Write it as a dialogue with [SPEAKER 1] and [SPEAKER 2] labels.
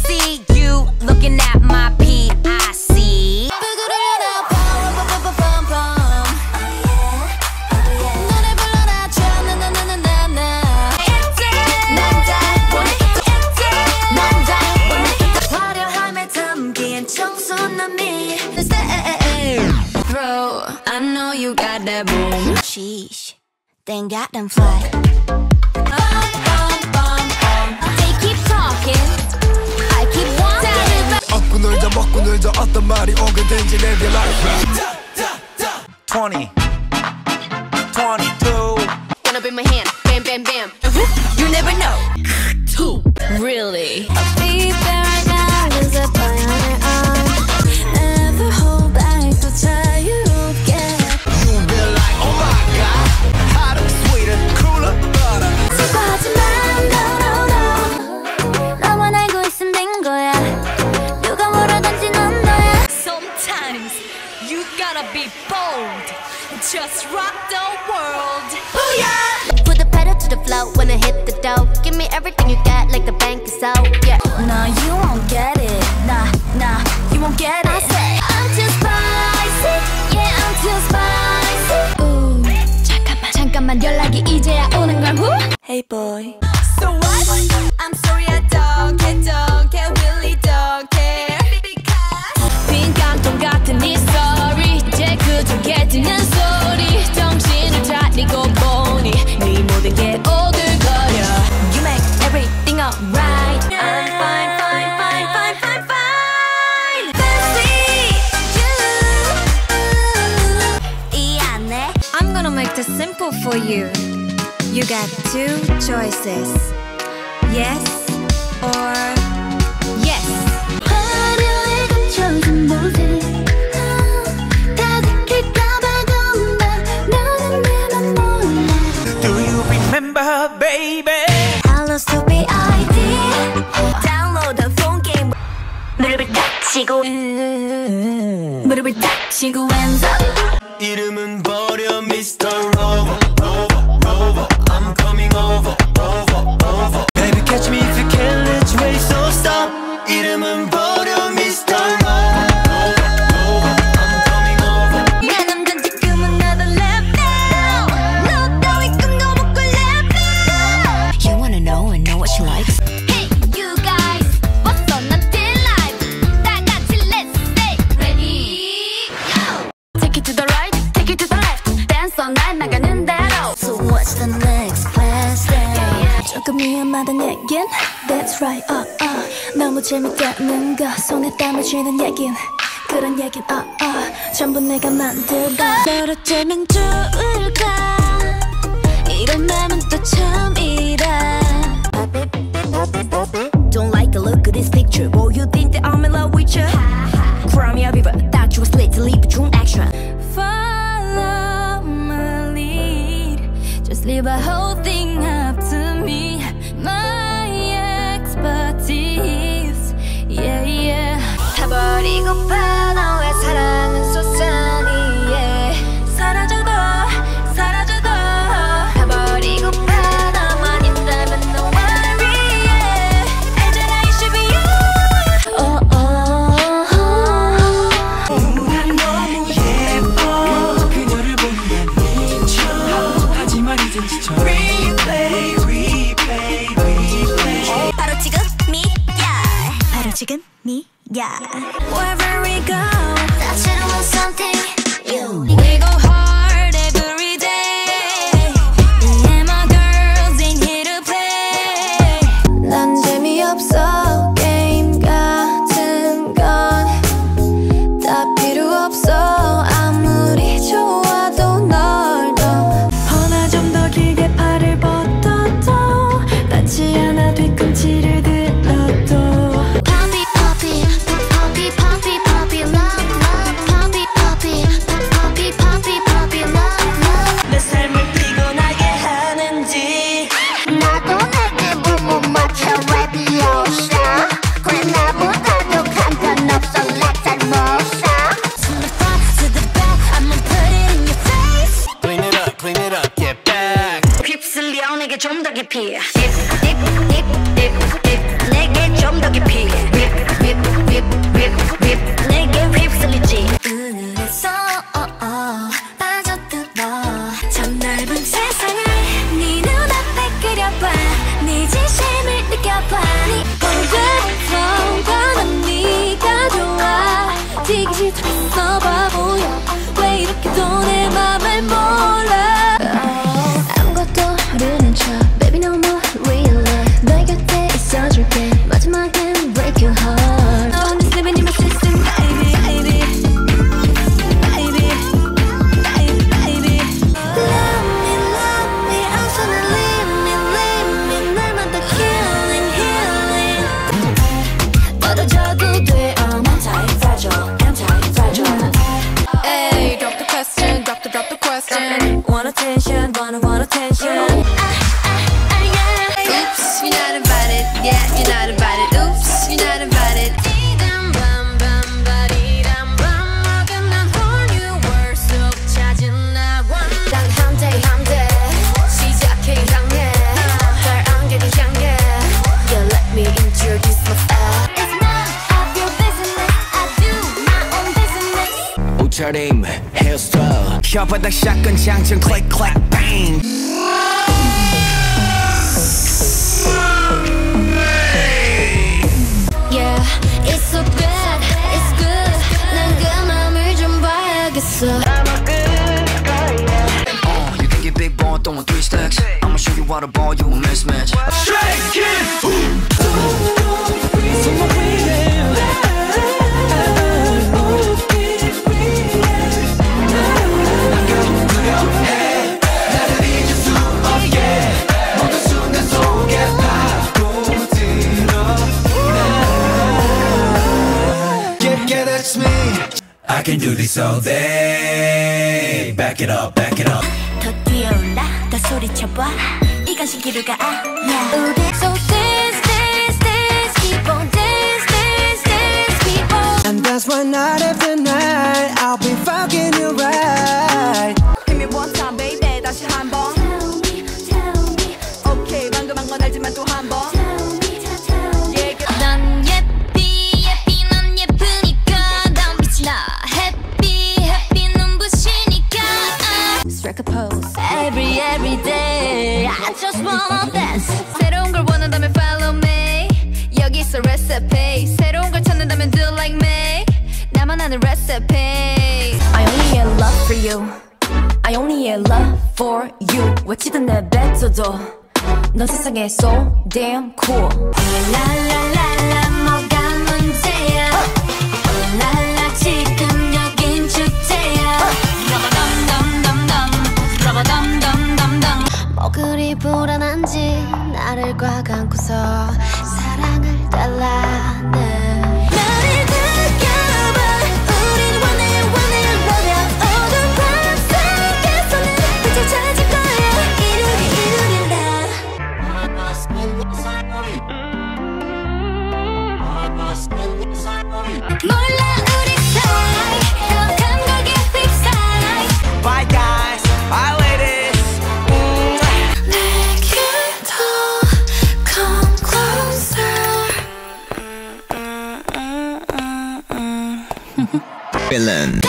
[SPEAKER 1] see you looking at my PIC.
[SPEAKER 2] Bro, I know you got that boom.
[SPEAKER 3] Sheesh, then got them fly.
[SPEAKER 1] They keep talking, I keep wanting.
[SPEAKER 4] 업고 놀자 먹고 놀자 어떤 말이 오게 된지 내게 like 20, 22.
[SPEAKER 2] Run up in my hand, bam, bam, bam. You never know. Really?
[SPEAKER 3] Be right now, there's a boy on her arm. Never hold back, 또 자유롭게.
[SPEAKER 4] You'll be like, oh my god, hotter, sweeter, cooler, butter.
[SPEAKER 3] 슬퍼하지만 no. 너만 알고 있으면 된 거야. 누가 뭐라든지 넌 너야.
[SPEAKER 1] Sometimes you gotta be bold. Just rock the world.
[SPEAKER 3] Booyah! Put the pedal to the floor when I hit the dough. Give me everything you got, like the bank is out. Yeah. Nah, you won't get it. Nah, you won't get it. I say I'm too spicy. Yeah, I'm too spicy. Ooh, 잠깐만 연락이 이제야 오는 걸. Hey boy.
[SPEAKER 1] So what? I'm sorry I don't care, really don't care. 빈 깡통 같은 네 story 이제 그저께 듣는 소리 정신을 차리고 보니 네 모든 게 오글거려. You make everything alright. I'm fine. Fancy you. 이 안에
[SPEAKER 3] I'm gonna make this simple for you. You got two choices. Yes or yes. 화려해 감춰진 모습. 다 들킬까봐 겁나. 너는 내맘 몰라.
[SPEAKER 4] Do you remember, baby?
[SPEAKER 3] Hello stupid ID. Download the phone game. 무릎을 딱 치고 hands up.
[SPEAKER 4] 이름은 버려 Mr. Rover. I'm coming over. Baby catch me if you can, let's race, so stop. 이름은 버려 Mr. Rover. I'm coming over.
[SPEAKER 3] 내 남잔 지금은 another level. 너 따위 꿈도 못 꿀 level.
[SPEAKER 2] You wanna know and know what she likes?
[SPEAKER 3] Hey you guys, what's on until life? 다 같이 let's stay ready. Go. Take it to the right, take it to the left. Dance all night 나가는 대로. So what's the next best thing? 조금 위험하단 얘긴. That's right. 너무 재밌다는 거 손에 땀을 쥐는 얘긴. 그런 얘긴 전부 내가 만들다. 널 어쩌면 좋을까? 이런 맘은 또 처음이라. Don't like the look of this picture. Boy, you think that I'm in love with you? Cry me a river, thought you was lit to leave between action. Follow my lead. Just leave a whole thing up to me. My expertise. Yeah. 다 버리고파 너의 사랑은 솟아니. Yeah. 사라져도 다 버리고파 너만 있다면 no worry. Yeah. 알잖아 it should be you.
[SPEAKER 4] 너무 예뻐 그녀를 보면 미쳐 하지만 이젠 지쳐 Replay
[SPEAKER 3] 바로 지금이야. Wherever we go, 다채로운 something. We go hard every day. Me and my girls ain't here to play. 난 재미없어 게임 같은 건 다 필요 없어. 아무리 좋아도 널 더. 허나 좀 더 길게 팔을 뻗어도 닿지 않아 뒤꿈치를 들어도. Poppy, love, love, poppy, love, poppy,
[SPEAKER 4] 샷 aim hairstyle 혓바닥 샷건 장전 click click bang
[SPEAKER 1] Yeah, it's so bad, it's good. 난 그 맘을 좀 봐야겠어.
[SPEAKER 5] You think you're big boy throwing 3 stacks I'ma show you how to ball you a mismatch
[SPEAKER 4] Shake it! That's me. I can do this all day. Back it up, back it up.
[SPEAKER 3] 더 뛰어올라 더 소리쳐봐 이건 신기루가 아니야 우리
[SPEAKER 1] So dance, dance, dance, keep on dance, dance, dance, keep on.
[SPEAKER 4] And that's why night after night I'll be fucking you right.
[SPEAKER 6] Hit me one time, baby. 다시 한 번. Okay, 방금 한 건 알지만 또 한 번.
[SPEAKER 1] 난 예삐 예삐 넌 예쁘니까 난 빛이 나 happy happy 눈부시니까 Strike a pose every day I just wanna dance 새로운 걸 원한다면 follow me 여기 있어 recipe 새로운 걸 찾는다면 do like me 나만 아는 recipe I only have love for you I only have love for you 외치던 내 뱉어도 넌 세상에 so damn cool 랄랄랄라 뭐가 문제야 랄라 지금 여긴 축제야 러버덤덤덤덤 러버덤덤덤덤 뭐 그리 불안한지 나를 꽉 안고서 사랑을 달라네 나를 느껴봐 우린 원해 어두운 밤 속에서는 빛을 찾을 거야 이루리라 몰라 우리 사이 더 감각의 flip side
[SPEAKER 4] Bye guys, bye ladies.
[SPEAKER 1] 내게 더 come closer
[SPEAKER 4] Villain.